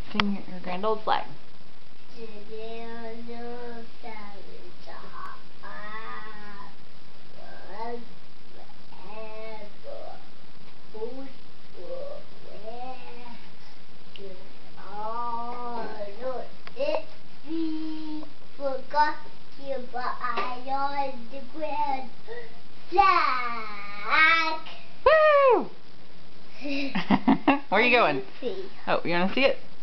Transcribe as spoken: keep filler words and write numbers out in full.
Sing your grand old flag. Forgot you, but I on the grand flag. Woo! Where are you going? Oh, you want to see it?